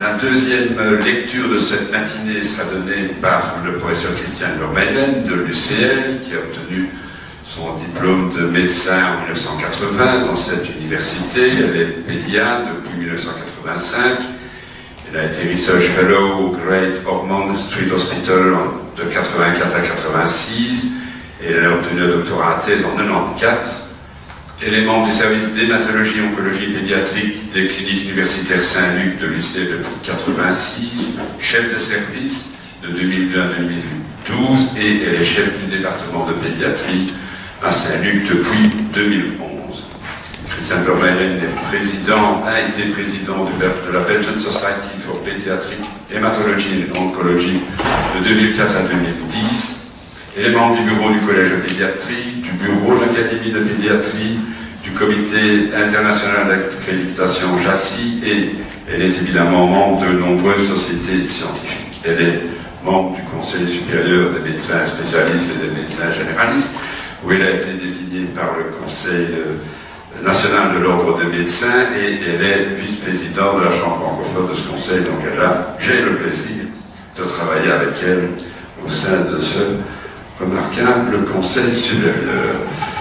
La deuxième lecture de cette matinée sera donnée par le professeur Christian Vermeulen de l'UCL, qui a obtenu son diplôme de médecin en 1980 dans cette université. Elle est pédiatre depuis 1985. Elle a été Research Fellow au Great Ormond Street Hospital de 84 à 86. Et elle a obtenu un doctorat en thèse en 94. Elle est membre du service d'hématologie et oncologie pédiatrique des cliniques universitaires Saint-Luc de l'UCL depuis 86, chef de service de 2002 à 2012 et elle est chef du département de pédiatrie à Saint-Luc depuis 2011. Christian Vermeulen a été président de la Belgian Society for Pediatric Hematology and Oncology de 2004 à 2010. Elle est membre du bureau du Collège de pédiatrie, du bureau de l'Académie de pédiatrie, du comité international d'accréditation JACI et elle est évidemment membre de nombreuses sociétés scientifiques. Elle est membre du Conseil supérieur des médecins spécialistes et des médecins généralistes, où elle a été désignée par le Conseil national de l'ordre des médecins et elle est vice-présidente de la Chambre francophone de ce conseil. Donc j'ai le plaisir de travailler avec elle au sein de ce remarquable conseil supérieur.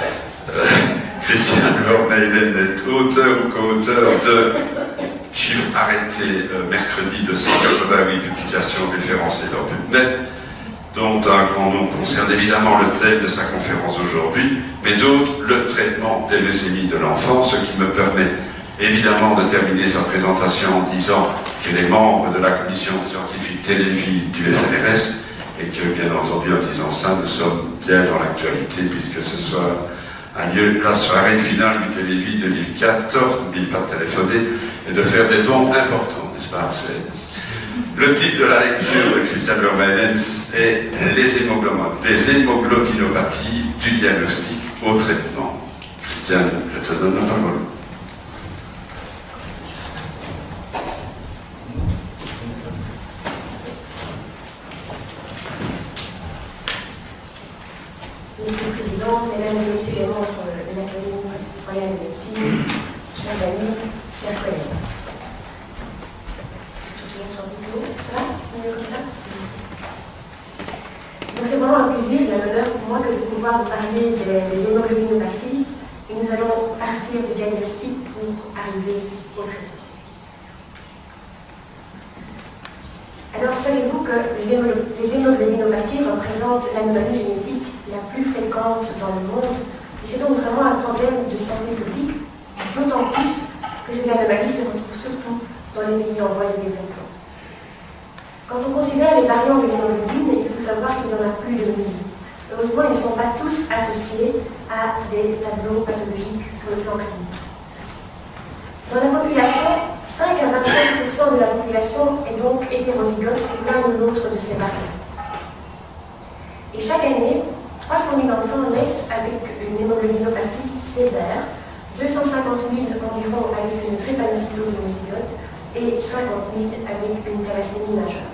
Christian Vermeulen est auteur ou co-auteur de chiffres arrêtés mercredi de 188 publications référencées dans PubMed, dont un grand nombre concerne évidemment le thème de sa conférence aujourd'hui, mais d'autres le traitement des leucémies de l'enfant, ce qui me permet évidemment de terminer sa présentation en disant qu'elle est membre de la commission scientifique Télévie du FNRS et que, bien entendu, en disant ça, nous sommes bien dans l'actualité puisque ce soir a lieu la soirée finale du Télévie 2014. N'oubliez pas de téléphoner et de faire des dons importants, n'est-ce pas? Le titre de la lecture de Christian Vermeulen est les hémoglobinopathies du diagnostic au traitement. Christian, je te donne la parole. Monsieur le Président, Mesdames et Messieurs les membres de l'Académie royale de médecine, chers amis, chers collègues. Ça va? C'est mieux comme ça? Donc c'est vraiment un plaisir et un honneur pour moi que de pouvoir vous parler des hémoglobinopathies et nous allons partir du diagnostic pour arriver au traitement. Alors savez-vous que les hémoglobinopathies représentent l'anomalie génétique la plus fréquente dans le monde et c'est donc vraiment un problème de santé publique, d'autant plus que ces anomalies se retrouvent surtout dans les pays en voie de développement. Quand on considère les variants de l'hémoglobine, il faut savoir qu'il y en a plus de 1000. Heureusement, ils ne sont pas tous associés à des tableaux pathologiques sur le plan clinique. Dans la population, 5 à 25% de la population est donc hétérozygote pour l'un ou l'autre de ces variants. Et chaque année, 300 000 enfants naissent avec une hémoglobinopathie sévère, 250 000 environ avec une drépanocytose homozygote et 50 000 avec une thalassémie majeure.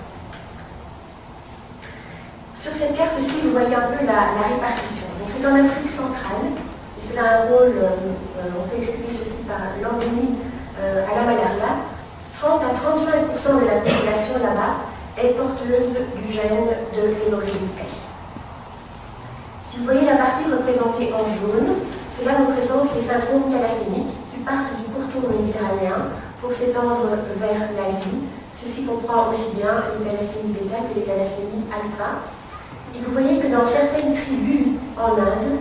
Sur cette carte-ci, vous voyez un peu la répartition. C'est en Afrique centrale, et c'est un rôle, on peut expliquer ceci par l'endémie à la malaria. 30 à 35% de la population là-bas est porteuse du gène de l'hémoglobine S. Si vous voyez la partie représentée en jaune, cela représente les syndromes thalassémiques qui partent du pourtour méditerranéen pour s'étendre vers l'Asie. Ceci comprend aussi bien les thalassémies bêta que les thalassémies alpha. Et vous voyez que dans certaines tribus en Inde,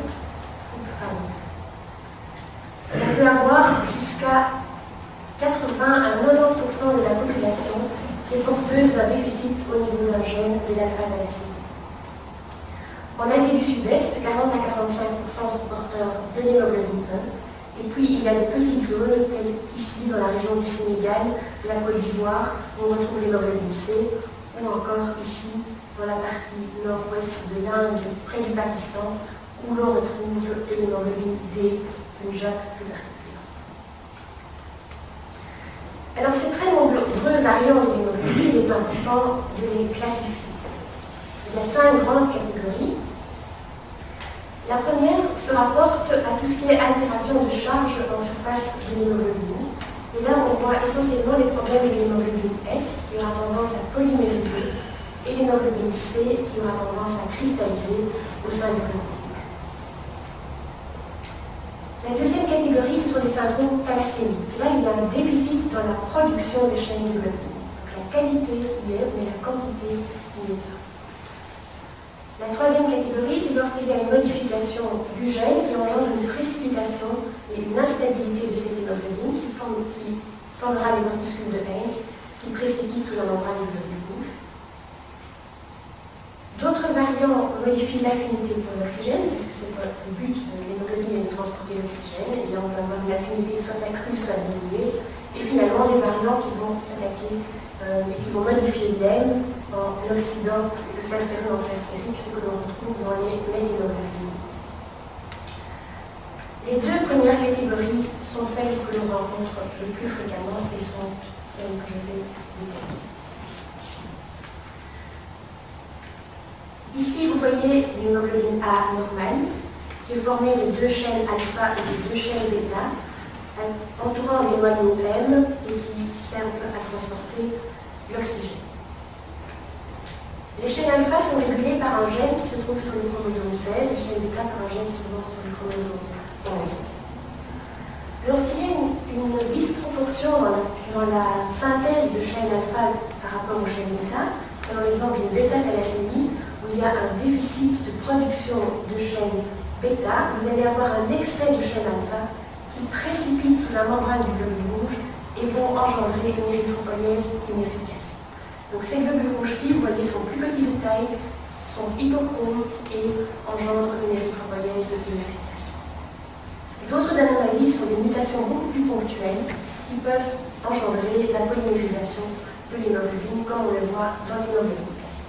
on peut avoir jusqu'à 80 à 90% de la population qui est porteuse d'un déficit au niveau d'un gène de l'alpha-thalassémie. En Asie du Sud-Est, 40 à 45% sont porteurs de l'hémoglobine E. Et puis il y a des petites zones telles qu'ici dans la région du Sénégal, de la Côte d'Ivoire, où on retrouve l'hémoglobine C, ou encore ici dans la partie nord-ouest de l'Inde, près du Pakistan, où l'on retrouve l'hémoglobine D, Punjab plus particulièrement. Alors ces très nombreux variants de l'hémoglobine, il est important de les classifier. Il y a 5 grandes catégories. La première se rapporte à tout ce qui est altération de charge en surface de l'hémoglobine. Et là, on voit essentiellement les problèmes de l'hémoglobine S, polymériser, et l'hémoglobine C qui aura tendance à cristalliser au sein du globules rouge. La deuxième catégorie, ce sont les syndromes thalassémiques. Là, il y a un déficit dans la production des chaînes de globine. La qualité y est, mais la quantité n'y est pas. La troisième catégorie, c'est lorsqu'il y a une modification du gène qui engendre une précipitation et une instabilité de cette hémoglobine qui formera les corpuscules de Heinz qui précipitent sous la membrane du globule rouge. D'autres variants modifient l'affinité pour l'oxygène, puisque c'est le but de l'hémoglobine est de transporter l'oxygène, et bien on peut avoir une affinité soit accrue, soit diminuée, et finalement des variants qui vont s'attaquer et qui vont modifier l'hème en oxydant le fer ferreux en fer ferrique, ce que l'on retrouve dans les méthémoglobines. Les deux premières catégories sont celles que l'on rencontre le plus fréquemment et sont celles que je vais détailler. Ici, vous voyez l'hémoglobine A normale, qui est formée de deux chaînes alpha et de deux chaînes bêta, entourant les noyaux M et qui servent à transporter l'oxygène. Les chaînes alpha sont régulées par un gène qui se trouve sur le chromosome 16 et les chaînes bêta par un gène se trouvant sur le chromosome 11. Lorsqu'il y a une disproportion dans la synthèse de chaînes alpha par rapport aux chaînes bêta, par exemple une bêta-thalassémie, où il y a un déficit de production de chaînes bêta, vous allez avoir un excès de chaînes alpha qui précipite sous la membrane du globule rouge et vont engendrer une érythropoïèse inefficace. Donc ces globules rouges-ci, vous voyez, sont plus petits de taille, sont hypochromes et engendrent une érythropoïèse inefficace. D'autres anomalies sont des mutations beaucoup plus ponctuelles qui peuvent engendrer la polymérisation de l'hémoglobine, comme on le voit dans l'hémoglobine S.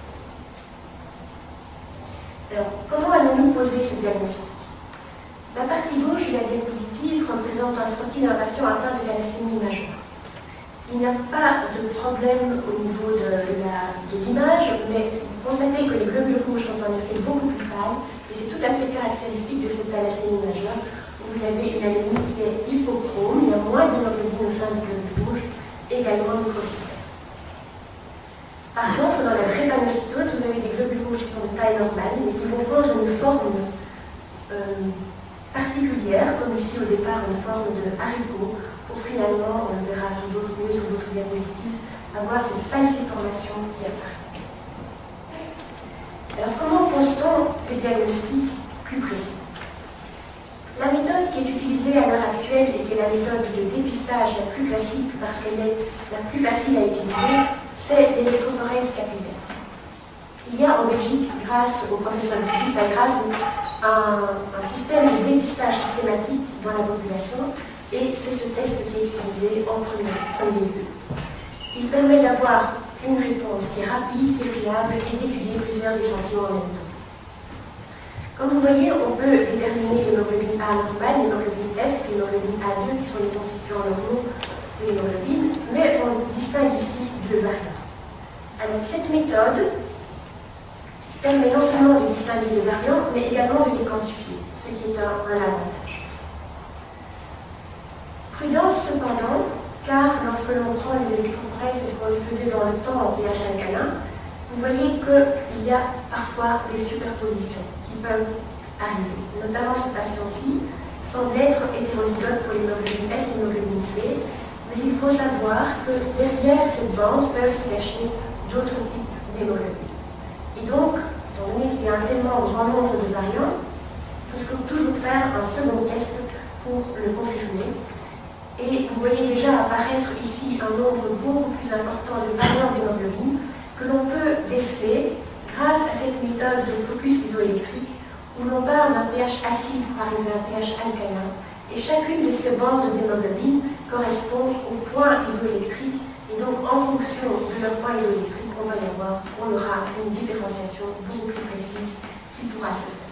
Alors, comment allons-nous poser ce diagnostic? La partie gauche de la diapositive représente un frottis d'un patient atteint de thalassémie majeure. Il n'y a pas de problème au niveau de l'image, mais vous constatez que les globules rouges sont en effet beaucoup plus pâles, et c'est tout à fait caractéristique de cette thalassémie majeure, où vous avez une anémie qui est hypochrome, il y a moins d'hémoglobine au sein du globule rouge, également microcytaire. Par contre, dans la drépanocytose, vous avez des globules rouges qui sont de taille normale, mais qui vont prendre une forme particulière, comme ici au départ une forme de haricot, pour finalement, on le verra sur d'autres diapositives, avoir cette falciformation qui apparaît. Alors comment pose-t-on le diagnostic plus précis? La méthode qui est utilisée à l'heure actuelle et qui est la méthode de dépistage la plus classique parce qu'elle est la plus facile à utiliser, c'est l'électrophorèse capillaire. Il y a en Belgique, grâce au professeur Sagras, un système de dépistage systématique dans la population et c'est ce test qui est utilisé en premier lieu. Il permet d'avoir une réponse qui est rapide, qui est fiable et d'étudier plusieurs échantillons en même temps. Comme vous voyez, on peut déterminer l'hémoglobine A normale, l'hémoglobine F, l'hémoglobine A2 qui sont les constituants normaux de l'hémoglobine, mais on distingue ici deux variants. Alors cette méthode permet non seulement de distinguer les variants, mais également de les quantifier, ce qui est un avantage. Prudence cependant, car lorsque l'on prend les électrophorèses et qu'on les faisait dans le temps en pH alcalin, vous voyez qu'il y a parfois des superpositions qui peuvent arriver. Notamment ce patient-ci semble être hétérozygote pour l'hémoglobine S et l'hémoglobine C, mais il faut savoir que derrière cette bande peuvent se cacher d'autres types d'hémoglobine. Et donc, étant donné qu'il y a un tellement grand nombre de variants, il faut toujours faire un second test pour le confirmer. Et vous voyez déjà apparaître ici un nombre beaucoup plus important de variants d'hémoglobine que l'on peut déceler grâce à cette méthode de focus isoélectrique où l'on part d'un pH acide pour arriver à un pH alcalin. Et chacune de ces bandes d'hémoglobine correspond au point isoélectrique. Et donc, en fonction de leur point isoélectrique, on aura une différenciation beaucoup plus précise qui pourra se faire.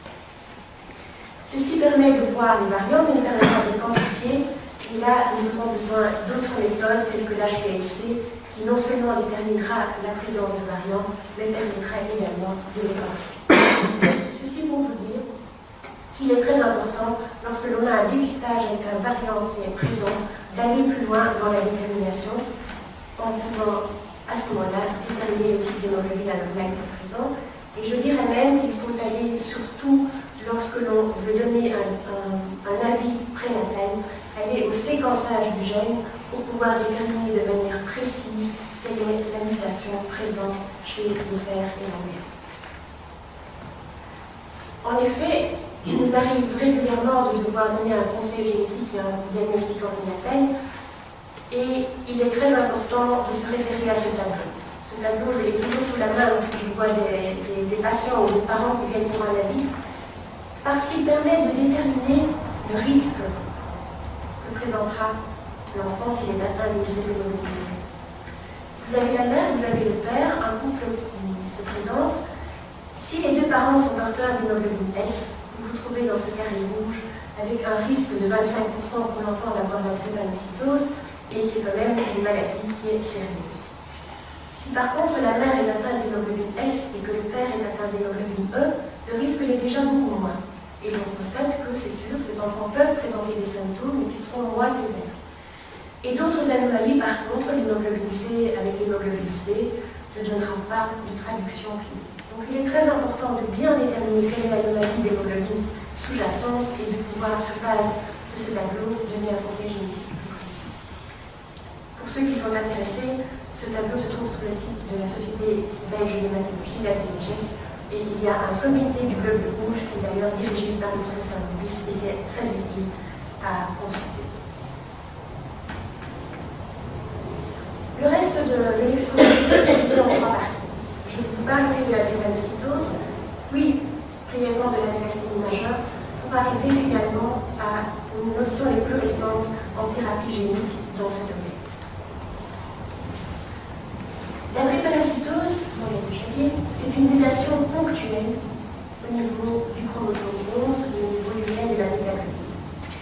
Ceci permet de voir les variants, mais ne permet pas de les quantifier. Et là, nous aurons besoin d'autres méthodes telles que l'HPLC, qui non seulement déterminera la présence de variants, mais permettra également de les quantifier. Ceci pour vous dire qu'il est très important, lorsque l'on a un dépistage avec un variant qui est présent, d'aller plus loin dans la détermination, en pouvant à ce ce moment-là déterminer le type d'hémoglobine anormale présent. Et je dirais même qu'il faut aller, surtout lorsque l'on veut donner un avis prénatal, aller au séquençage du gène pour pouvoir déterminer de manière précise quelle est la mutation présente chez le père et la mère. En effet, il nous arrive régulièrement de devoir donner un conseil génétique et un diagnostic antinatal, et il est très important de se référer à ce tableau. Ce tableau, je l'ai toujours sous la main lorsque je vois des patients ou des parents qui viennent pour un avis, parce qu'il permet de déterminer le risque que présentera l'enfant s'il est atteint d'une de ces hémoglobines. Vous avez la mère, vous avez le père, un couple qui se présente. Si les deux parents sont porteurs d'hémoglobine S, vous vous trouvez dans ce carré rouge avec un risque de 25% pour l'enfant d'avoir la drépanocytose et qui est quand même une maladie qui est sérieuse. Si par contre la mère est atteinte d'hémoglobine S et que le père est atteint d'hémoglobine E, le risque est déjà beaucoup moins. Et on constate que c'est sûr, ces enfants peuvent présenter des symptômes mais qui seront moins sévères. Et d'autres anomalies, par contre, l'hémoglobine C avec l'hémoglobine C ne donnera pas de traduction clinique. Donc il est très important de bien déterminer quelle est l'anomalie d'hémoglobine sous-jacente et de pouvoir, sur base de ce tableau, donner un conseil génétique plus précis. Pour ceux qui sont intéressés, ce tableau se trouve sur le site de la Société belge d'hématologie, la BHS, et il y a un comité du globe rouge qui est d'ailleurs dirigé par le professeur Lubis et qui est très utile à consulter. Le reste de l'exposé est divisé en trois parties. Je vous parlerai de la drépanocytose, puis brièvement de la thalassémie majeure, pour arriver finalement à une notion les plus récentes en thérapie génique dans ce domaine. La drépanocytose, on l'a déjà dit, c'est une mutation ponctuelle au niveau du chromosome 11, au niveau du gène de la métaglobine.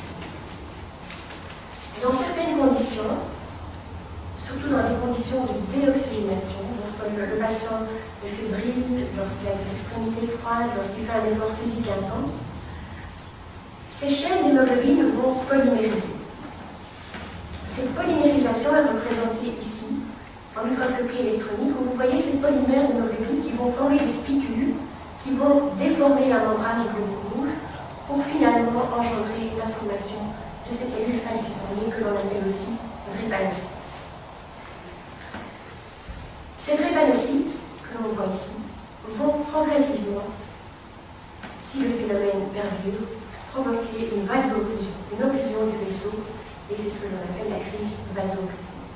Dans certaines conditions, surtout dans les conditions de déoxygénation, lorsque le patient est fébrile, lorsqu'il a des extrémités froides, lorsqu'il fait un effort physique intense, ces chaînes d'hémoglobine vont polymériser. Cette polymérisation est représentée ici, en microscopie électronique, où vous voyez ces polymères d'hémoglobine qui vont former des spicules, qui vont déformer la membrane du globe rouge, pour finalement engendrer la formation de ces cellules falciformées que l'on appelle aussi drépanocytes. Ces drépanocytes, que l'on voit ici, vont progressivement, si le phénomène perdure, provoquer une vaso-occlusion, une occlusion du vaisseau, et c'est ce que l'on appelle la crise vaso-occlusive.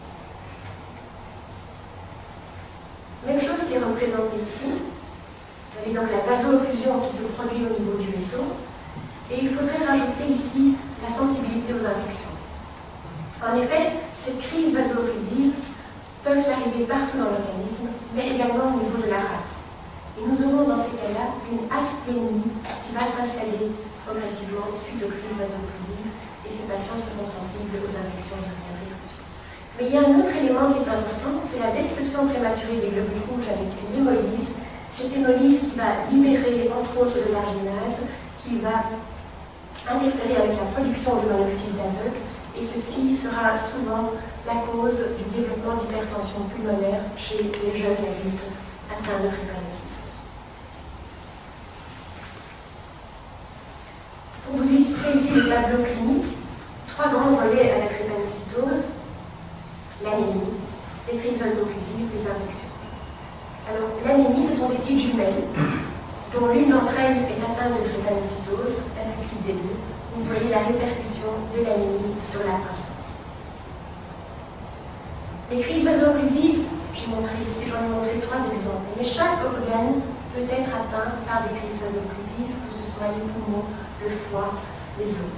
Même chose qui est représentée ici. Vous avez donc la vaso-occlusion qui se produit au niveau du vaisseau, et il faudrait rajouter ici la sensibilité aux infections. En effet, cette crise vaso-occlusive peuvent arriver partout dans l'organisme, mais également au niveau de la rate. Et nous aurons dans ces cas-là une asplénie qui va s'installer progressivement suite aux crises vaso-occlusives, et ces patients seront sensibles aux infections urinarières. Mais il y a un autre élément qui est important, c'est la destruction prématurée des globules rouges avec l'hémolyse. Cette hémolyse qui va libérer entre autres de l'arginase, qui va interférer avec la production de monoxyde d'azote, et ceci sera souvent la cause du développement d'hypertension pulmonaire chez les jeunes adultes atteints de drépanocytose. Pour vous illustrer ici le tableau clinique, trois grands volets à la drépanocytose: l'anémie, les crises vaso-occlusives, les infections. Alors, l'anémie, ce sont des petites jumelles, dont l'une d'entre elles est atteinte de drépanocytose, la plus petite des deux. Vous voyez la répercussion de l'anémie sur la croissance. Les crises vaso-occlusives, j'en ai montré trois exemples, mais chaque organe peut être atteint par des crises vaso-occlusives, que ce soit les poumons, le foie, les os.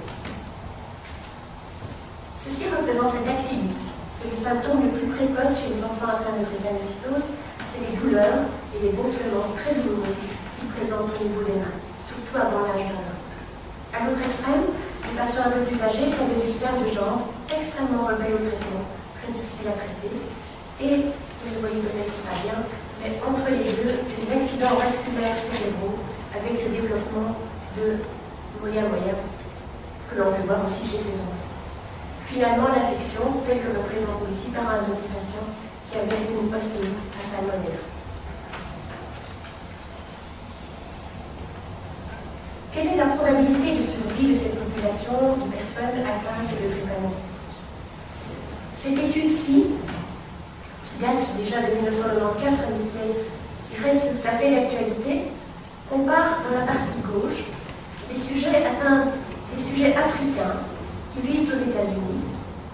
Ceci représente la dactylite. C'est le symptôme le plus précoce chez les enfants atteints de drépanocytose, c'est les douleurs et les gonflements très douloureux qui présentent au niveau des mains, surtout avant l'âge d'un an. À l'autre extrême, les patients un peu plus âgés ont des ulcères de jambes extrêmement rebelles au traitement, très difficiles à traiter, et, vous ne le voyez peut-être pas bien, mais entre les deux, des accidents vasculaires cérébraux avec le développement de moyen que l'on peut voir aussi chez ces enfants. Finalement, l'infection, telle que représentée ici par un de nos patients, qui avait une postérité à sa modèle. Quelle est la probabilité de survie de cette population de personnes atteintes de drépanocytose? Cette étude-ci, qui date déjà de 1994, mais qui reste tout à fait d'actualité, compare dans la partie gauche les sujets atteints, des sujets africains qui vivent aux États-Unis,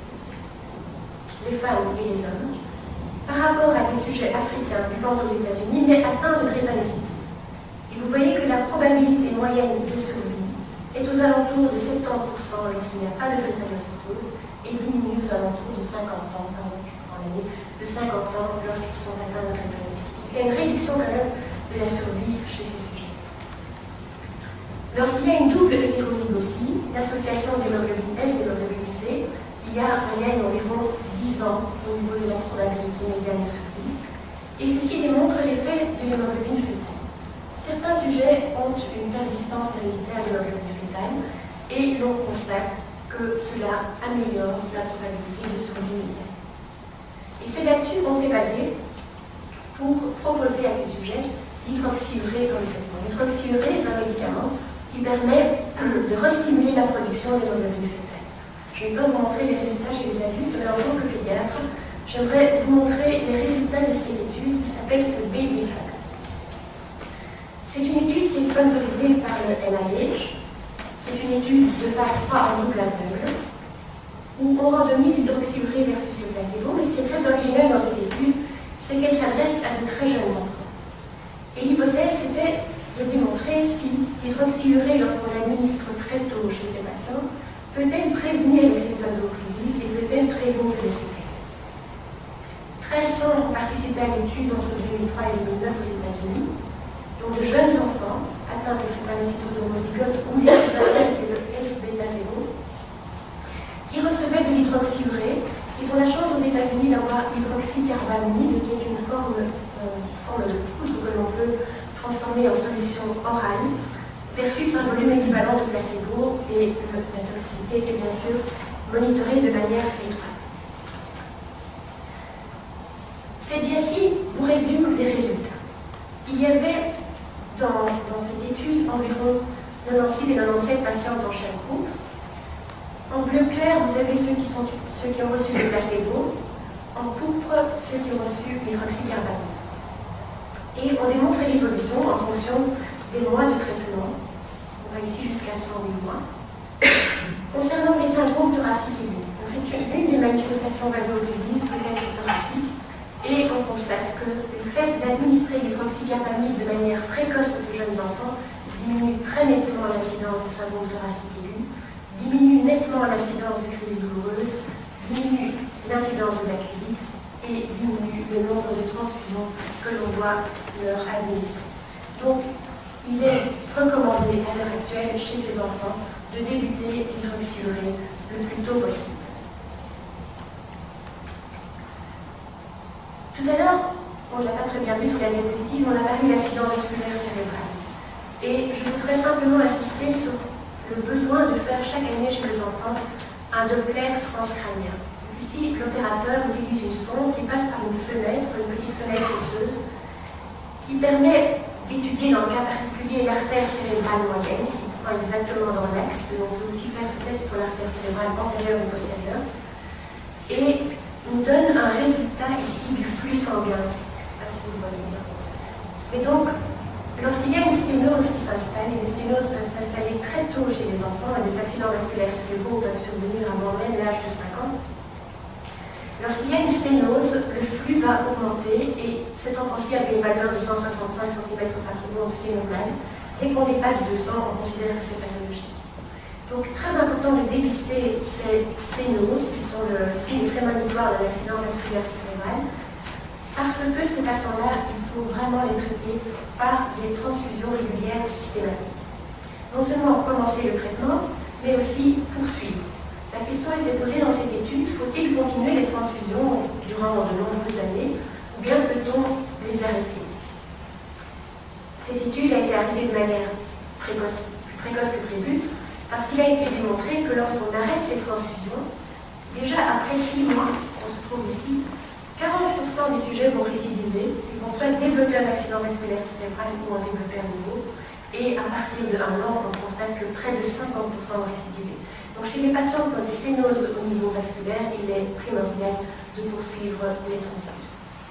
les femmes et les hommes, par rapport à des sujets africains vivant aux États-Unis mais atteints de drépanocytose. Et vous voyez que la probabilité moyenne de survie est aux alentours de 70% lorsqu'il n'y a pas de drépanocytose et diminue aux alentours de 50 ans, pardon, en année, de 50 ans lorsqu'ils sont atteints de drépanocytose. Il y a une réduction quand même de la survie chez ces sujets. Lorsqu'il y a une double hétérozygosie, l'association d'hémoglobine S et d'hémoglobine C, il y a en moyenne environ 10 ans au niveau de la probabilité médiane de survie. Et ceci démontre l'effet de l'hémoglobine fétale. Certains sujets ont une persistance héréditaire de l'hémoglobine fétale et l'on constate que cela améliore la probabilité de survie médiane. Et c'est là-dessus qu'on s'est basé pour proposer à ces sujets l'hydroxyurée dans le traitement. L'hydroxyurée est un médicament qui permet de restimuler la production d'hémoglobine fétale. Je ne vais pas vous montrer les résultats chez les adultes, mais en tant que pédiatre, j'aimerais vous montrer les résultats de cette étude qui s'appelle le Baby Hug. C'est une étude qui est sponsorisée par le NIH. C'est une étude de phase 3 en double aveugle, où on randomise hydroxyurée versus le placebo, mais ce qui est très original dans cette étude, c'est qu'elle s'adresse à de très jeunes enfants. Et l'hypothèse, c'était de démontrer si l'hydroxyurée, lorsqu'on l'administre très tôt chez ces patients, peut-elle prévenir les crises vaso-occlusives et peut-elle prévenir les séquelles. 1300 ont participé à l'étude entre 2003 et 2009 aux États-Unis, dont de jeunes enfants atteints de drépanocytose homozygote ou l'équivalent de S-bêta-0, qui recevaient de l'hydroxyurée. Ils ont la chance aux États-Unis d'avoir l'hydroxycarbamide, qui est une forme de poudre que l'on peut transformer en solution orale, versus un volume équivalent de placebo, et la toxicité était bien sûr monitorée de manière étroite. Cette dia-ci vous résume les résultats. Il y avait dans cette étude environ 96 et 97 patients dans chaque groupe. En bleu clair, vous avez ceux qui ont reçu le placebo. En pourpre, ceux qui ont reçu l'hydroxycarbamide. Et on démontre l'évolution en fonction des mois de traitement. On va ici jusqu'à 108 mois. Concernant les syndromes thoraciques aigus, c'est une des manifestations vaso-occlusives peut-être thoracique. Et on constate que le fait d'administrer l'hydroxycarbamide de manière précoce à ces jeunes enfants diminue très nettement l'incidence de syndrome thoracique aigu, diminue nettement l'incidence de crise douloureuse, diminue l'incidence de dactylite et diminue le nombre de transfusions que l'on doit leur administrer. Donc, il est recommandé à l'heure actuelle chez ces enfants de débuter l'hydroxyurée le plus tôt possible. Tout à l'heure, on ne l'a pas très bien vu sur la diapositive, on a parlé d'accident vasculaire cérébral. Et je voudrais simplement insister sur le besoin de faire chaque année chez les enfants un Doppler transcrânien. Ici, l'opérateur utilise une sonde qui passe par une fenêtre, une petite fenêtre osseuse, qui permet d'étudier dans le cas particulier l'artère cérébrale moyenne, qui prend exactement dans l'axe. On peut aussi faire ce test pour l'artère cérébrale antérieure et postérieure. Et nous donne un résultat ici du flux sanguin. Je ne sais pas si vous le voyez bien. Et donc, lorsqu'il y a une sténose qui s'installe, et les sténoses peuvent s'installer très tôt chez les enfants, et des accidents vasculaires cérébraux peuvent survenir avant même l'âge de 5 ans. Lorsqu'il y a une sténose, le flux va augmenter, et cet enfant-ci avait une valeur de 165 cm/s sténoplane. Dès qu'on dépasse 200, on considère que c'est pathologique. Donc, très important de dépister ces sténoses, qui sont le signe prémonitoire d'un accident vasculaire cérébral, parce que ces patients-là, il faut vraiment les traiter par des transfusions régulières systématiques. Non seulement commencer le traitement, mais aussi poursuivre. La question a été posée dans cette étude, faut-il continuer les transfusions durant de nombreuses années, ou bien peut-on les arrêter? Cette étude a été arrêtée de manière plus précoce que prévu, parce qu'il a été démontré que lorsqu'on arrête les transfusions, déjà après 6 mois, on se trouve ici, 40% des sujets vont récidiver, ils vont soit développer un accident vasculaire cérébral ou en développer un nouveau, et à partir de 1 an, on constate que près de 50% vont récidiver. Donc chez les patients qui ont des sténoses au niveau vasculaire, il est primordial de poursuivre les transfusions.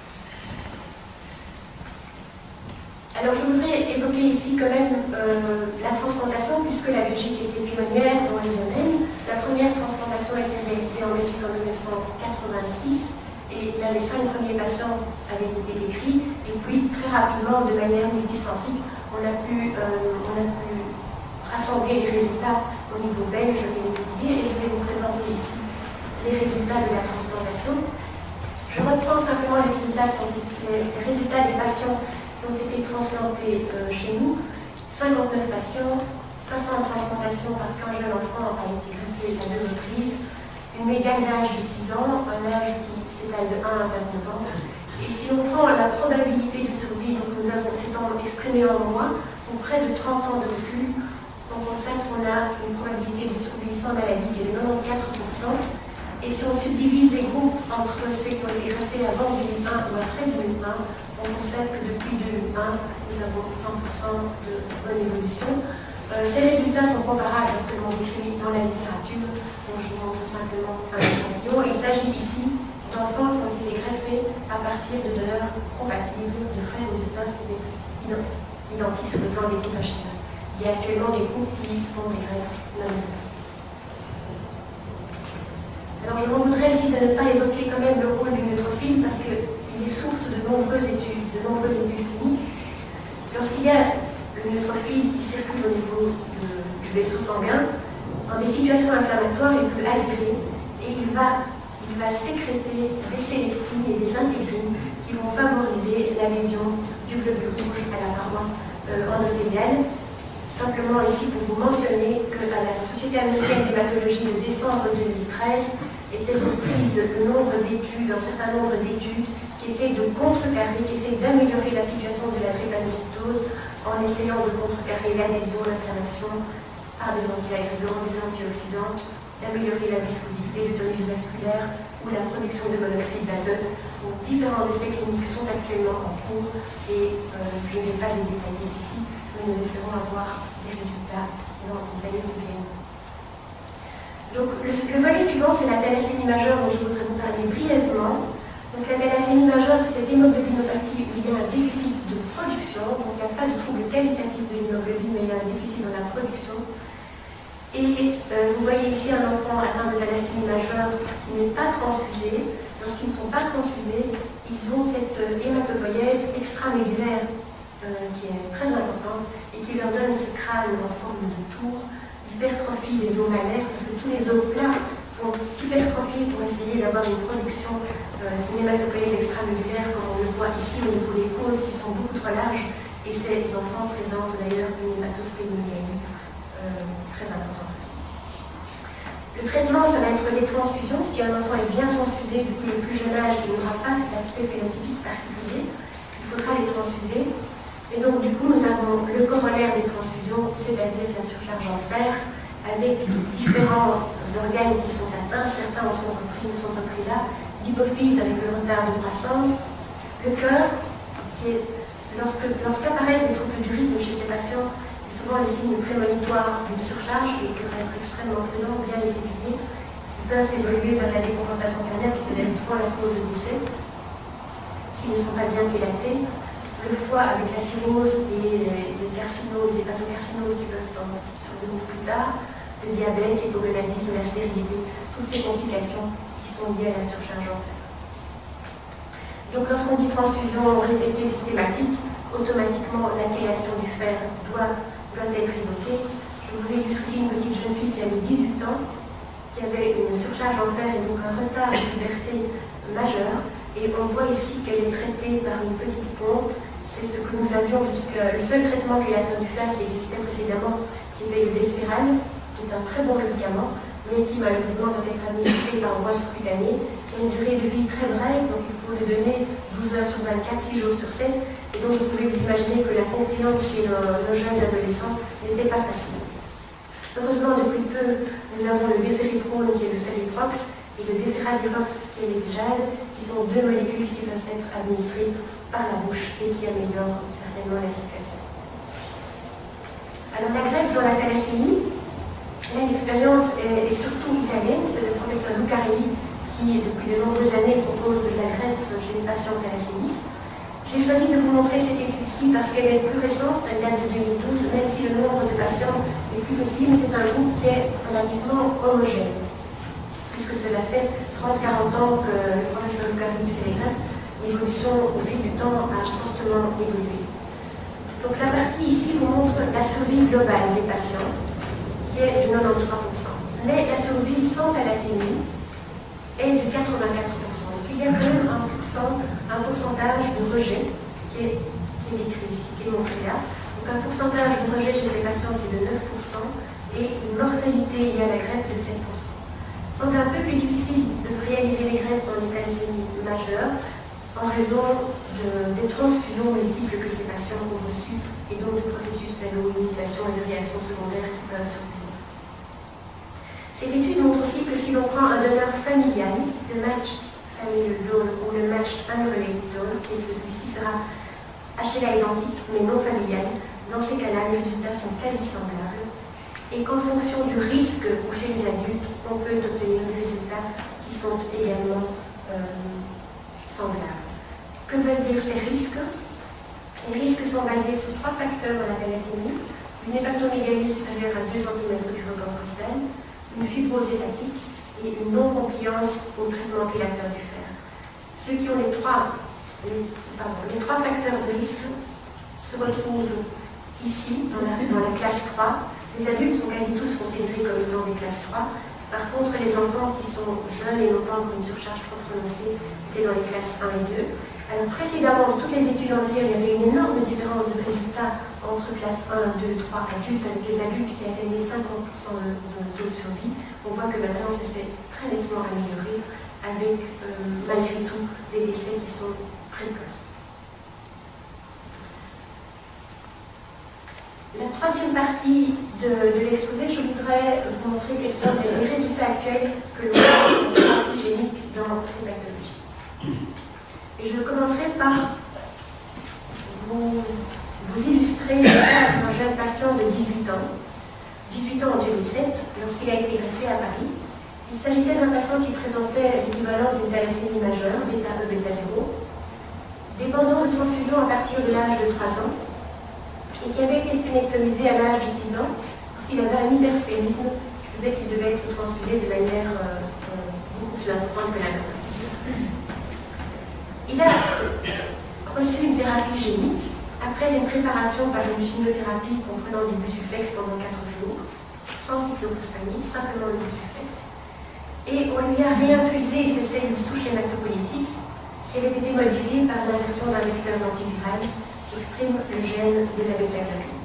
Alors je voudrais évoquer ici quand même la transplantation, puisque la Belgique était pionnière dans les domaines. La première transplantation a été réalisée en Belgique en 1986, et là les 5 premiers patients avaient été décrits, et puis très rapidement, de manière multicentrique, on a pu rassembler les résultats au niveau belge et les publier, et je vais vous présenter ici les résultats de la transplantation. Je reprends simplement les résultats des patients qui ont été transplantés chez nous. 59 patients, 60 transplantations parce qu'un jeune enfant a été greffé à 2 reprises, une médiane d'âge de 6 ans, un âge qui s'étale de 1 à 29 ans. Et si on prend la probabilité de survie, donc nous avons s'étant exprimé en mois, pour près de 30 ans de recul, on constate qu'on a une probabilité de survie sans maladie qui est de 94%. Et si on subdivise les groupes entre ceux qui ont été greffés avant 2001 ou après 2001, on constate que depuis 2001, nous avons 100% de bonne évolution. Ces résultats sont comparables à ce que l'on décrit dans la littérature, donc je vous montre simplement un échantillon. Il s'agit ici d'enfants qui ont été greffés à partir de donneurs compatibles, de frères ou de sœurs qui étaient identiques sur le plan des groupes HLA. Il y a actuellement des groupes qui font des greffes non identiques. Alors je m'en voudrais ici de ne pas évoquer quand même le rôle du neutrophile parce qu'il est source de nombreuses études cliniques. Lorsqu'il y a le neutrophile qui circule au niveau du vaisseau sanguin, dans des situations inflammatoires, il peut adhérer et il va sécréter des sélectines et des intégrines qui vont favoriser l'adhésion du globule rouge à la paroi endothéliale. Simplement ici pour vous mentionner qu'à la Société américaine d'hématologie de décembre 2013 était reprise le nombre d'études, un certain nombre d'études qui essayent de contrecarrer, qui essayent d'améliorer la situation de la drépanocytose en essayant de contrecarrer l'adhésion, l'inflammation par des antiagrégants, des antioxydants, d'améliorer la viscosité, le tonus vasculaire ou la production de monoxyde d'azote. Donc différents essais cliniques sont actuellement en cours et je ne vais pas les détailler ici, mais nous espérons avoir des résultats dans les années qui viennent. Donc le volet suivant, c'est la thalassémie majeure dont je voudrais vous parler brièvement. Donc la thalassémie majeure, c'est cette hémoglobinopathie où il y a un déficit de production, donc il n'y a pas de trouble qualitatif de l'hémoglobine, mais il y a un déficit dans la production. Et vous voyez ici un enfant atteint de thalassémie majeure qui n'est pas transfusé. Lorsqu'ils ne sont pas transfusés, ils ont cette hématopoïèse extramédulaire qui est très importante et qui leur donne ce crâne en forme de tour, l'hypertrophie des os malaires, parce que tous les os plats vont s'hypertrophier pour essayer d'avoir une production d'une hématopoïèse extramédulaire, comme on le voit ici au niveau des côtes qui sont beaucoup trop larges, et ces enfants présentent d'ailleurs une hématosplénomégalie très importante aussi. Le traitement, ça va être les transfusions. Si un enfant est bien transfusé depuis le plus jeune âge, il n'aura pas cet aspect phénotypique particulier, il faudra les transfuser. Et donc, du coup, nous avons le corollaire des transfusions, c'est-à-dire la surcharge en fer, avec différents organes qui sont atteints. Certains en sont repris là. L'hypophyse avec le retard de croissance. Le cœur, qui est, lorsqu'apparaissent des troubles du rythme chez ces patients, c'est souvent les signes prémonitoires d'une surcharge et il faudra être extrêmement prudent, bien les étudier. Ils peuvent évoluer vers la décompensation cardiaque et c'est souvent la cause de décès s'ils ne sont pas bien dilatés. Le foie avec la cirrhose et les carcinoses, les hépatocarcinoses qui peuvent survenir plus tard, le diabète, l'hypogonadisme, la stérilité, toutes ces complications qui sont liées à la surcharge en fer. Donc lorsqu'on dit transfusion répétée systématique, automatiquement la chélation du fer doit être évoquée. Je vous illustre ici une petite jeune fille qui avait 18 ans, qui avait une surcharge en fer et donc un retard de puberté majeur. Et on voit ici qu'elle est traitée par une petite pompe. C'est ce que nous avions le seul traitement chélateur du fer qui existait précédemment, qui était le Desferal, qui est un très bon médicament, mais qui malheureusement doit être administré par voie sous-cutanée, qui a une durée de vie très brève, donc il faut le donner 12 heures sur 24, 6 jours sur 7, et donc vous pouvez vous imaginer que la compliance chez nos jeunes adolescents n'était pas facile. Heureusement, depuis peu, nous avons le Deferiprone, qui est le Feriprox, et de déferazirox qui est les jades, qui sont deux molécules qui peuvent être administrées par la bouche et qui améliorent certainement la situation. Alors la greffe dans la thalassémie, l'expérience est surtout italienne, c'est le professeur Lucarelli qui depuis de nombreuses années propose la greffe chez les patients thalassémiques. J'ai choisi de vous montrer cette étude-ci parce qu'elle est plus récente, elle date de 2012, même si le nombre de patients est plus petit, mais c'est un groupe qui est relativement homogène, puisque cela fait 30-40 ans que le professeur Lucarelli fait les greffes. L'évolution au fil du temps a fortement évolué. Donc la partie ici vous montre la survie globale des patients, qui est de 93%. Mais la survie sans thalassémie est de 84%. Donc il y a quand même un pourcentage de rejet qui est décrit ici, qui est montré là. Donc un pourcentage de rejet chez ces patients qui est de 9% et une mortalité liée à la greffe de 7%. Il semble un peu plus difficile de réaliser les greffes dans les thalassémies majeures en raison des transfusions multiples que ces patients ont reçues et donc du processus d'alloimmunisation et de réactions secondaires qui peuvent survenir. Cette étude montre aussi que si l'on prend un donneur familial, le matched familial donor ou le matched unrelated donor, et celui-ci sera HLA identique mais non familial, dans ces cas-là, les résultats sont quasi semblables et qu'en fonction du risque ou chez les adultes, on peut obtenir des résultats qui sont également semblables. Que veulent dire ces risques? Les risques sont basés sur 3 facteurs dans la thalassémie: une hépatomégalie supérieure à 2 cm du record costal, une fibrose hépatique et une non-compliance au traitement chélateur du fer. Ceux qui ont les trois facteurs de risque se retrouvent ici, dans la classe 3. Les adultes sont quasi tous considérés comme étant des classes 3. Par contre, les enfants qui sont jeunes et n'ont pas encore une surcharge trop prononcée étaient dans les classes 1 et 2. Alors précédemment, dans toutes les études en il y avait une énorme différence de résultats entre classe 1, 2, 3 adultes, avec des adultes qui atteignaient 50% de taux de survie. On voit que maintenant ça s'est très nettement amélioré avec malgré tout des décès qui sont précoces. La troisième partie de l'exposé, je voudrais vous montrer quels sont les résultats actuels que l'on a en thérapie génique dans ces pathologies. Et je commencerai par vous illustrer le cas d'un jeune patient de 18 ans en 2007, lorsqu'il a été greffé à Paris. Il s'agissait d'un patient qui présentait l'équivalent d'une thalassémie majeure, bêta E, bêta 0, dépendant de transfusion à partir de l'âge de 3 ans, et qui avait été spénectomisé à l'âge de 6 ans, parce qu'il avait un hypersplénisme qui faisait qu'il devait être transfusé de manière beaucoup plus importante que la normale. Il a reçu une thérapie génique après une préparation par une chimiothérapie comprenant du busulfex pendant 4 jours, sans cyclophosphamide, simplement le busulfex. Et on lui a réinfusé ces cellules souches hématopoïétiques qui avaient été modifiées par l'insertion d'un vecteur antiviral qui exprime le gène de la bêta-globine.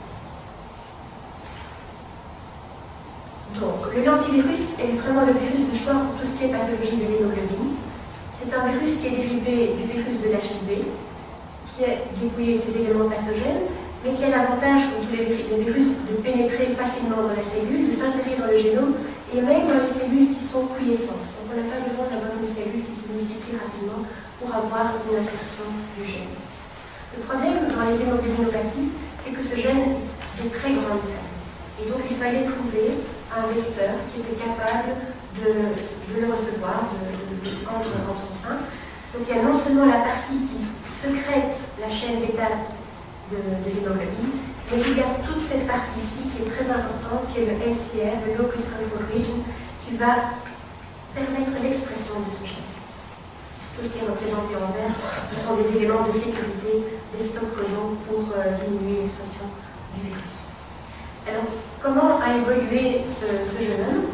Donc, le lentivirus est vraiment le virus de choix pour tout ce qui est pathologie de l'hémoglobine. C'est un virus qui est dérivé du virus de l'HIV, qui est dépouillé de ses éléments pathogènes, mais qui a l'avantage, comme tous les virus, de pénétrer facilement dans la cellule, de s'insérer dans le génome, et même dans les cellules qui sont quiescentes. Donc on n'a pas besoin d'avoir une cellule qui se multiplie rapidement pour avoir une insertion du gène. Le problème dans les hémoglobinopathies, c'est que ce gène est de très grande taille. Et donc il fallait trouver un vecteur qui était capable de le recevoir, de le prendre en son sein. Donc il y a non seulement la partie qui sécrète la chaîne bêta de l'hémoglobine, mais il y a toute cette partie-ci qui est très importante, qui est le LCR, le Locus Control Region, qui va permettre l'expression de ce gène. Tout ce qui est représenté en vert, ce sont des éléments de sécurité, des stop codons pour diminuer l'expression du virus. Alors, comment a évolué ce jeune homme?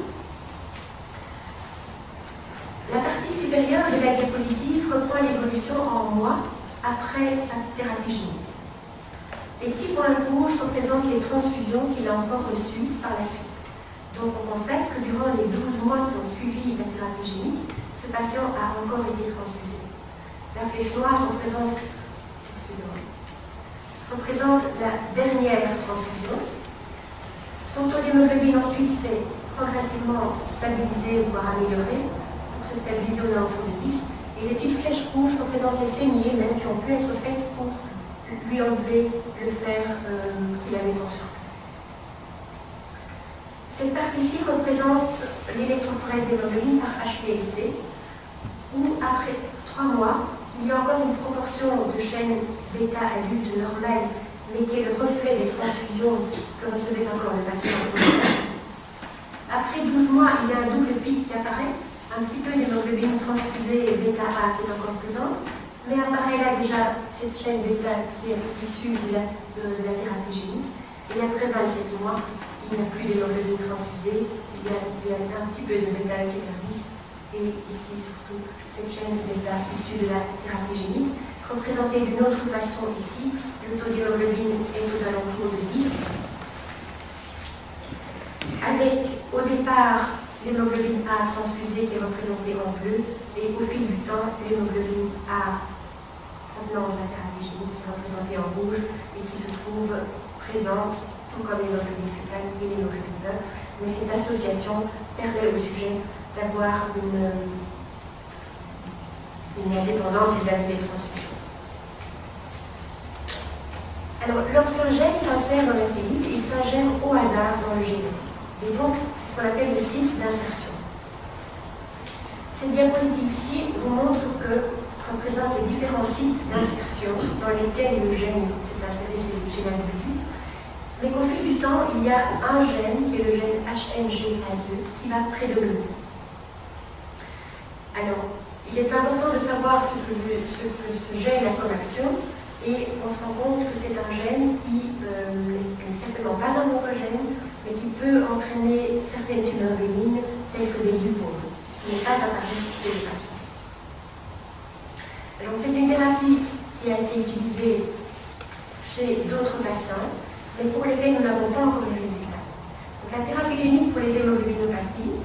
La partie supérieure de la diapositive reprend l'évolution en mois après sa thérapie génique. Les petits points rouges représentent les transfusions qu'il a encore reçues par la suite. Donc on constate que durant les 12 mois qui ont suivi la thérapie génique, ce patient a encore été transfusé. La flèche noire représente la dernière transfusion. Son taux d'hémoglobine ensuite s'est progressivement stabilisé, voire amélioré. Pour se stabiliser aux alentours de 10. Et les petites flèches rouges représentent les saignées même qui ont pu être faites pour lui enlever le fer qu'il avait en surplus. Cette partie-ci représente l'électrophorèse d'hémoglobine par HPLC, où après 3 mois, il y a encore une proportion de chaînes bêta adulte normale, mais qui est le reflet des transfusions que recevait encore le patient à ce moment-là. Après 12 mois, il y a un double pic qui apparaît, un petit peu d'hémoglobine transfusée et bêta A qui est encore présente, mais apparaît là déjà cette chaîne bêta qui est issue de la thérapie génique, et après 27 mois, il n'y a plus d'hémoglobine transfusée, il y a un petit peu de bêta qui persiste, et ici surtout cette chaîne de bêta issue de la thérapie génique, représentée d'une autre façon ici, le taux d'hémoglobine est aux alentours de 10, avec au départ l'hémoglobine A transfusée qui est représentée en bleu, et au fil du temps, l'hémoglobine A provenant de la thérapie génique qui est représentée en rouge et qui se trouve présente tout comme l'hémoglobine fœtale et l'hémoglobine B, mais cette association permet au sujet d'avoir une indépendance vis-à-vis des transfusions. Alors, lorsqu'un gène s'insère dans la cellule, il s'ingère au hasard dans le génome. Et donc, c'est ce qu'on appelle le site d'insertion. Cette diapositive-ci vous montre que représente les différents sites d'insertion dans lesquels le gène s'est inséré chez l'individu. Mais qu'au fil du temps, il y a un gène, qui est le gène HNGA2, qui va prédominer. Alors, il est important de savoir ce que ce gène a comme action, et on se rend compte que c'est un gène qui n'est certainement pas un oncogène, mais qui peut entraîner certaines tumeurs bénignes, telles que des lipomes, ce qui n'est pas apparu chez les patients. Donc, c'est une thérapie qui a été utilisée chez d'autres patients, mais pour lesquels nous n'avons pas encore les résultats. Donc, la thérapie génique pour les hémoglobinopathies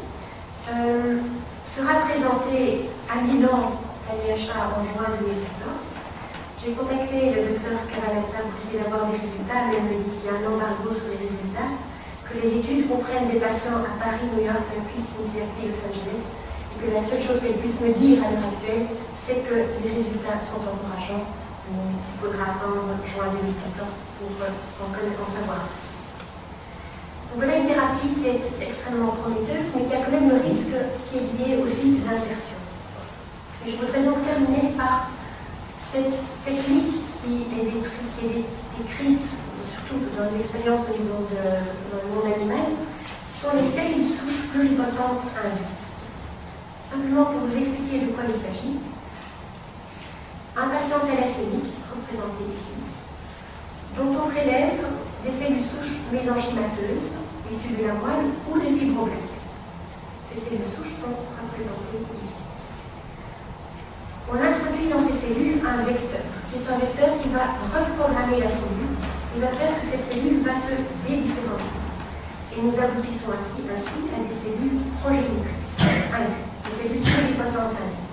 sera présentée à Milan, à l'IHA, en juin 2014. J'ai contacté le docteur Cavanazza pour essayer d'avoir des résultats, mais il me dit qu'il y a un embargo sur les résultats, que les études comprennent des patients à Paris, New York, Memphis, Cincinnati, Los Angeles, et que la seule chose qu'elle puisse me dire à l'heure actuelle, c'est que les résultats sont encourageants. Il faudra attendre juin 2014 pour en savoir plus. Donc voilà une thérapie qui est extrêmement prometteuse, mais qui a quand même le risque qui est lié au site d'insertion. Et je voudrais donc terminer par cette technique qui est décrite, surtout dans l'expérience au niveau dans le monde animal, sont les cellules souches pluripotentes induites. Simplement pour vous expliquer de quoi il s'agit, un patient thalassémique, représenté ici, dont on prélève des cellules souches mésenchymateuses, issues de la moelle, ou des fibroblastes. Ces cellules souches sont représentées ici. On introduit dans ces cellules un vecteur, qui est un vecteur qui va reprogrammer la cellule, et va faire que cette cellule va se dédifférencier. Et nous aboutissons ainsi à des cellules progénitrices, des cellules pluripotentes induites.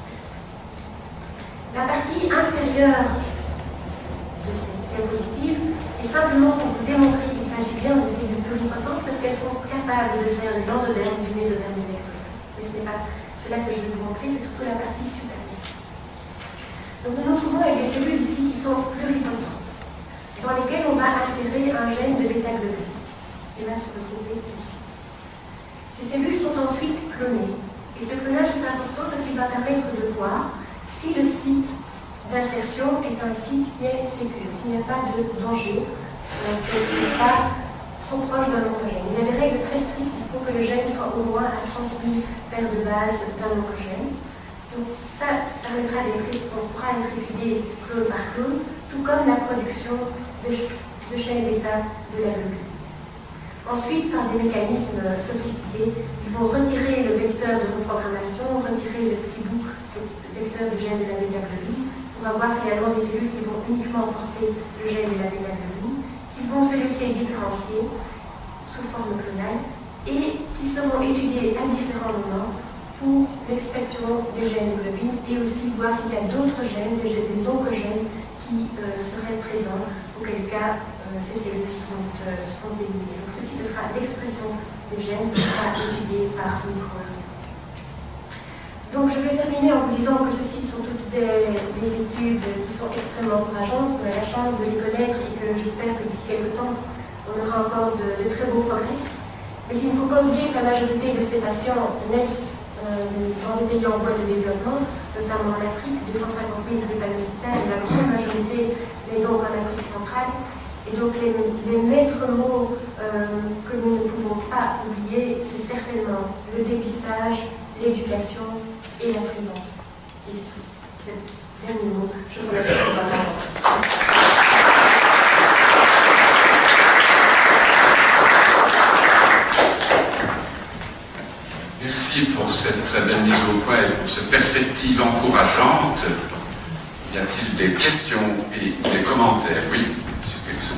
La partie inférieure de cette diapositive est simplement pour vous démontrer qu'il s'agit bien de cellules pluripotentes parce qu'elles sont capables de faire de l'endoderme, du mésoderme et de l'ectoderme. Mais ce n'est pas cela que je vais vous montrer, c'est surtout la partie supérieure. Donc nous nous trouvons avec des cellules ici qui sont pluripotentes, dans lesquelles on va insérer un gène de bêta-globine, qui va se retrouver ici. Ces cellules sont ensuite clonées. Et ce clonage est important parce qu'il va permettre de voir si le site d'insertion est un site qui est sécure, s'il n'y a pas de danger, si ce n'est pas trop proche d'un oncogène. Il y a des règles très strictes, il faut que le gène soit au moins à 30 000 paires de bases d'un oncogène. Donc ça permettra on pourra être étudié clone par clone, tout comme la production de chaînes bêta de la globule. Ensuite, par des mécanismes sophistiqués, ils vont retirer le vecteur de reprogrammation, retirer le petit bout, le vecteur du gène de la bêta-globine, pour avoir finalement des cellules qui vont uniquement porter le gène de la bêta-globine, qui vont se laisser différencier sous forme clonale et qui seront étudiées à différents moments pour l'expression des gènes de globine et aussi voir s'il y a d'autres gènes, des oncogènes qui seraient présents, auquel cas ces cellules seront éliminées. Donc ceci, ce sera l'expression des gènes qui sera étudiée par micro-RNA. Donc je vais terminer en vous disant que ceci sont toutes des études qui sont extrêmement encourageantes. On a la chance de les connaître et que j'espère que d'ici quelques temps, on aura encore de très beaux progrès. Mais il ne faut pas oublier que la majorité de ces patients naissent dans des pays en voie de développement, notamment en Afrique, 250 000 drépanocytaires, et la grande majorité est donc en Afrique centrale. Et donc les maîtres mots que nous ne pouvons pas oublier, c'est certainement le dépistage, l'éducation et la prévention. Et sur ces derniers mots, je vous remercie pour votre attention. Merci pour cette très belle mise au point et pour cette perspective encourageante. Y a-t-il des questions et des commentaires? Oui, M. Périsson.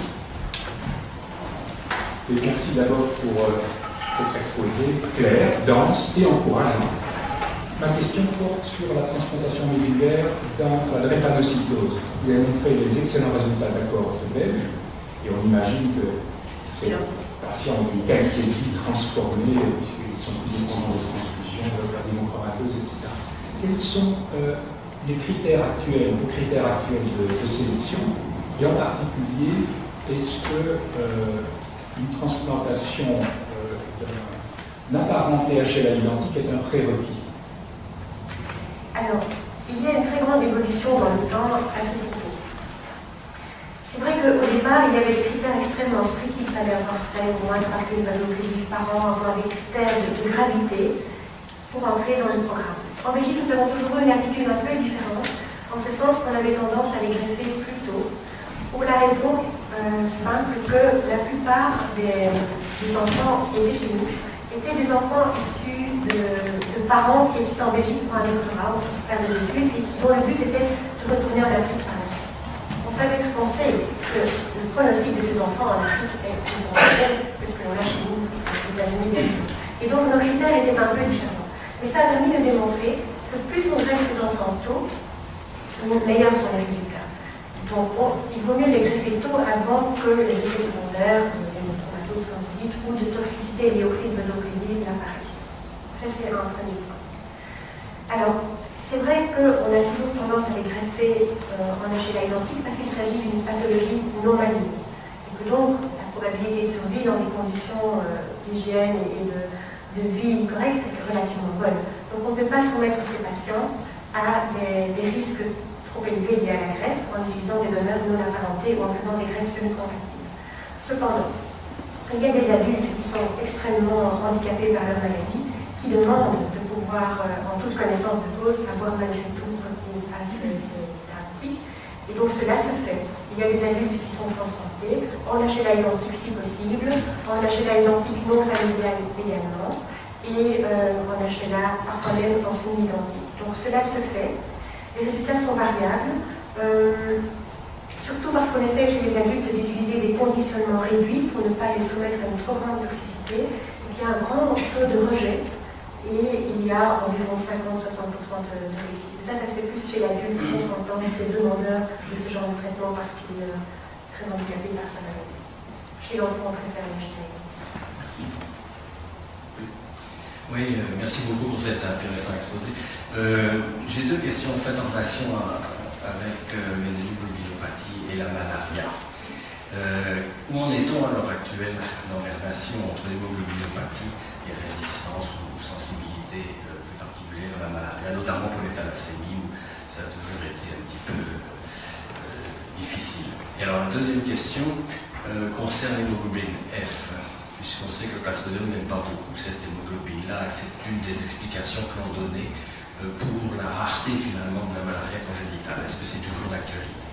Merci d'abord pour votre exposé clair, dense et encourageant. Ma question porte sur la transplantation médulaire dans la drépanocytose. Vous avez montré les excellents résultats d'accords belges et on imagine que ces patients ont une qualité de vie transformée puisqu'ils sont plus dépendants de transfusion, de l'hémochromatose, etc. Quels sont les critères actuels, de sélection? Et en particulier, est-ce que une transplantation d'un apparent THLA identique est un prérequis? Alors, il y a une très grande évolution dans le temps à ce propos. C'est vrai qu'au départ, il y avait des critères extrêmement stricts. Il fallait avoir fait au moins 3 crises vaso-occlusives par an, avoir des critères de gravité pour entrer dans le programme. En Belgique, nous avons toujours eu une attitude un peu différente, en ce sens qu'on avait tendance à les greffer plus tôt, pour la raison simple que la plupart des enfants qui étaient chez nous étaient des enfants issus de parents qui étaient en Belgique pour un doctorat, pour faire des études, et dont le but était de retourner en Afrique par la suite. On savait penser que le pronostic de ces enfants en Afrique est plus grand que ce que l'on a chez nous, aux États-Unis, bien sûr. Et donc nos critères étaient un peu différents. Mais ça a permis de démontrer que plus on greffe ces enfants tôt, meilleurs sont les résultats. Donc il vaut mieux les greffer tôt avant que les effets secondaires, d'hémochromatose comme vous dites, ou de toxicité liée aux crises vaso-occlusives n'apparaissent. Ça c'est un premier point. Alors, c'est vrai qu'on a toujours tendance à les greffer en HLA identique parce qu'il s'agit d'une pathologie non maligne. Et que donc la probabilité de survie dans des conditions d'hygiène et de vie correcte est relativement bonne. Donc on ne peut pas soumettre ces patients à des risques trop élevés liés à la greffe en utilisant des donneurs non apparentés ou en faisant des greffes semi-compatibles. Cependant, il y a des adultes qui sont extrêmement handicapés par leur maladie, qui demandent de pouvoir, en toute connaissance de cause, avoir malgré tout recours à ces thérapeutiques. Et donc cela se fait. Il y a des adultes qui sont transplantés en HLA identique si possible, en HLA identique non familial également, et en HLA parfois même en semi-identique. Donc cela se fait. Les résultats sont variables, surtout parce qu'on essaie chez les adultes d'utiliser des conditionnements réduits pour ne pas les soumettre à une trop grande toxicité. Donc il y a un grand taux de rejet et il y a environ 50-60% de réussite. Ça se fait plus chez l'adulte consentant qui est demandeur de ce genre de traitement parce qu'il est très handicapé par sa maladie. Chez l'enfant, on préfère les HLA. Oui, merci beaucoup pour cet intéressant exposé. J'ai deux questions en fait en relation avec les hémoglobinulopathie et la malaria. Où en est-on à l'heure actuelle dans les relations entre hémoglobinulopathie et résistance ou sensibilité plus particulière à la malaria, notamment pour les thalassémies où ça a toujours été un petit peu difficile. Et alors la deuxième question concerne l'hémoglobine F. Puisqu'on sait que le plasmodium n'aime pas beaucoup cette hémoglobine-là, et c'est une des explications que l'on donnait pour la rareté finalement de la malaria congénitale. Est-ce que c'est toujours d'actualité?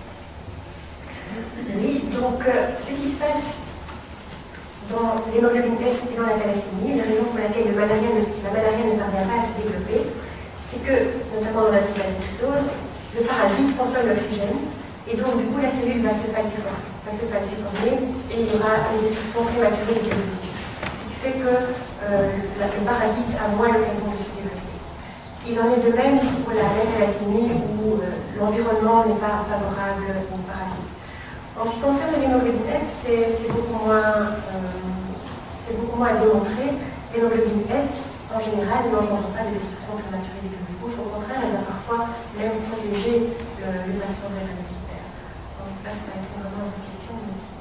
Oui, donc ce qui se passe dans l'hémoglobine S et dans la thalassémie, la raison pour laquelle la malaria ne parvient pas à se développer, c'est que, notamment dans la drépanocytose, le parasite consomme l'oxygène, et donc du coup la cellule va se falciformer et il y aura une destruction prématurée du individu. Ce qui fait que le parasite a moins l'occasion de se développer. Il en est de même pour la thalassémie où l'environnement n'est pas favorable au parasite. En ce qui concerne l'hémoglobine F, c'est beaucoup moins démontré. L'hémoglobine F en général, n'engendre pas de destruction prématurée des globules rouges. Au contraire, elle va parfois même protéger le patient drépanocytaire. Donc, je ne sais pas si ça répond vraiment à votre question.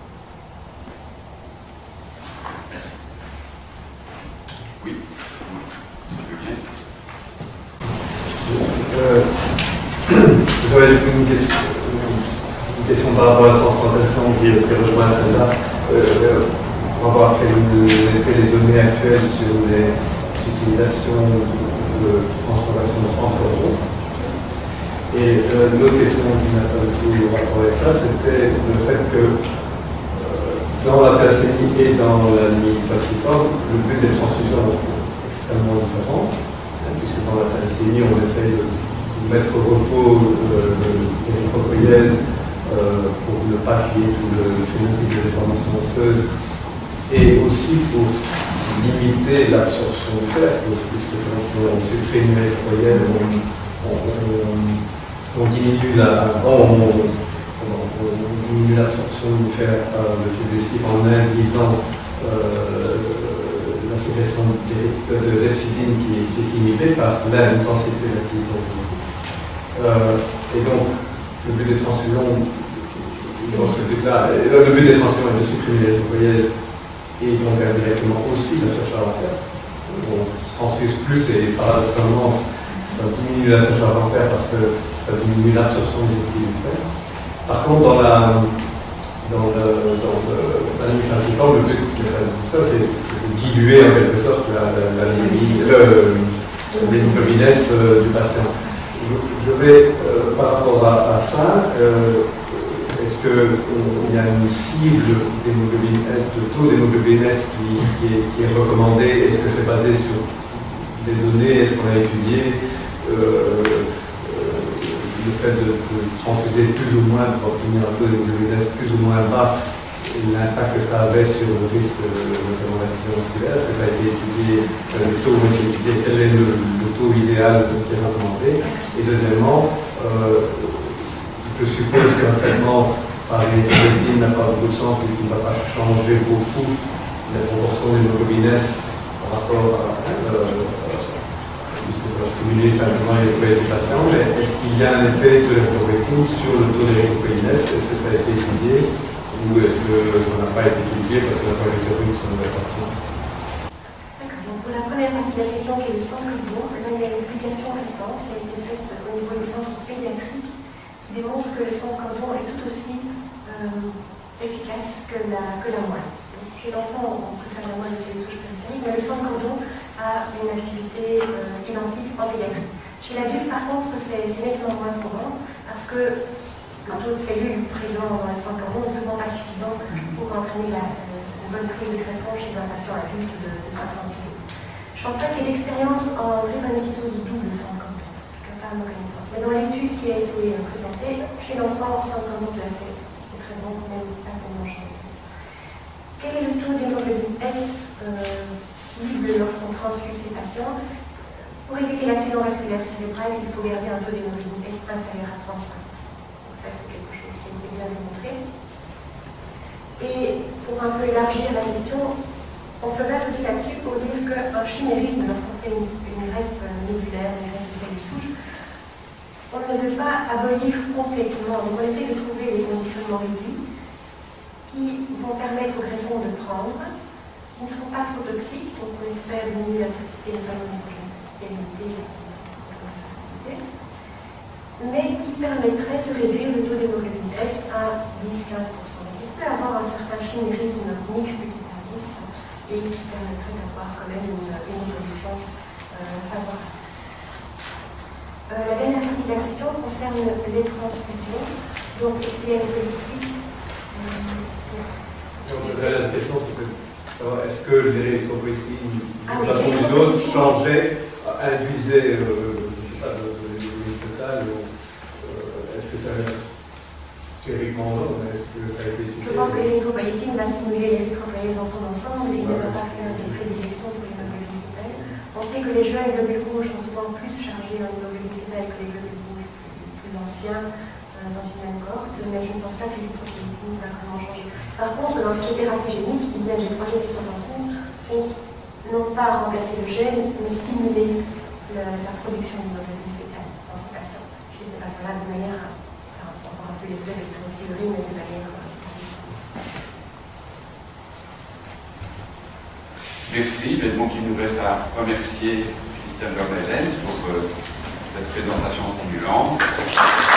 Merci. Oui. J'avais une question par rapport à la transplantation qui rejoint celle-là. On va faire les données actuelles sur les utilisations de transplantation de sang pour. Et l'autre question qui m'a pas du tout rapport avec ça, c'était le fait que dans la thalassémie et dans l'anémie falciforme, le but des transfusions est extrêmement différent. Puisque dans la thalassémie, on essaye de mettre au repos l'érythropoïèse pour ne pas qu'il y ait tout le phénotype de déformation osseuse, et aussi pour limiter l'absorption du fer, puisque quand on supprime l'érythropoïèse, on diminue l'absorption du fer par le tube digestif en induisant la sécrétion de l'epsidine qui est inhibée par l'intensité de l'activité osmotique. Et donc, le but des transfusions, dans ce but-là, le but des transfusions est de supprimer l'érythropoïèse et donc indirectement aussi la surcharge en fer. On transfuse plus et paradoxalement, ça diminue la surcharge en fer parce que ça diminue l'absorption du fer. Par contre, dans l'anémie falciforme, le but de tout ça, c'est de diluer en quelque sorte l'hémoglobinesse du patient. Je vais, par rapport à ça, est-ce qu'il y a une cible d'hémoglobinesse, de taux d'hémoglobinesse qui est recommandé? Est-ce que c'est basé sur des données? Est-ce qu'on a étudié le fait de transfuser plus ou moins pour obtenir un taux d'hémoglobinesse plus ou moins bas, l'impact que ça avait sur le risque de traumatisme musculaire? Est-ce que ça a été étudié, le taux a été étudié, quel est le taux idéal qui est recommandé? Et deuxièmement, je suppose qu'un traitement par l'érythropoïétine n'a pas beaucoup de sens puisqu'il ne va pas changer beaucoup la proportion d'hémoglobinesse par rapport à puisque ça va stimuler simplement l'érythropoïèse du patient. Mais est-ce qu'il y a un effet de l'érythropoïétine sur le taux d'érythropoïèse? Est-ce que ça a été étudié ou est-ce que ça n'a pas été étudié parce que la protéine ça n'avait pas de sens? D'accord. Donc pour la première partie de la question qui est le sang carbone, là il y a une publication récente qui a été faite au niveau des centres pédiatriques qui démontre que le sang cordon est tout aussi efficace que la moelle. Chez l'enfant, on préfère la moelle sur les souches périphériques, mais le sang cordon a une activité identique en pédiatrie. Chez l'adulte, par contre, c'est nettement moins probant parce que le taux de cellules présent dans le sang cordon n'est souvent pas suffisant pour entraîner une bonne prise de greffon chez un patient adulte de 60 kg. Je ne pense pas qu'il y ait d'expérience en drépanocytose double sang cordon, en tout cas pas à ma connaissance. Mais dans l'étude qui a été présentée, chez l'enfant, sang cordon de la fée, c'est très bon, même pas tellement changé. Quel est le taux d'hémoglobine S cible lorsqu'on transfuse ces patients? Pour éviter l'accident vasculaire cérébral, il faut garder un taux d'hémoglobine S inférieur à 35%. Donc ça, c'est quelque chose qui a été bien démontré. Et pour un peu élargir la question, on se base aussi là-dessus pour dire qu'un chimérisme, lorsqu'on fait une greffe médulaire, une greffe de cellules souches, on ne veut pas abolir complètement. Donc on essaie de trouver des conditionnements réduits qui vont permettre au greffon de prendre, qui ne seront pas trop toxiques, donc on espère diminuer la toxicité, notamment au niveau de la stabilité, mais qui permettrait de réduire le taux d'hémoglobine S à 10-15%. Donc il peut y avoir un certain chimérisme mixte qui persiste et qui permettrait d'avoir quand même une évolution favorable. La dernière partie de la question concerne les transfusions. Donc est-ce qu'il y a une politique La question, c'est est-ce que l'érythropoïétine, d'une façon ou d'une autre, changeait, induisait le total, est-ce que ça théoriquement non, est-ce que ça a été étudié? Je pense que l'érythropoïétine va stimuler l'érythropoïèse dans son ensemble et il ne va pas faire de prédilection pour l'hémoglobine fœtale. On sait que les jeunes globules rouges sont souvent plus chargés en hémoglobine fœtale que les globules rouges plus anciens dans une même cohorte, mais je ne pense pas que l'érythropoïétine va vraiment changer. Par contre, dans ce qui est thérapie génique, il y a des projets qui sont en cours pour non pas remplacer le gène, mais stimuler la production d'hémoglobine fétale dans ces patients. Chez ces patients-là, de manière, ça encore un peu l'effet de thyroxyurine, mais de manière consistante. Merci. Donc il nous reste à remercier Christelle Vermeulen pour cette présentation stimulante.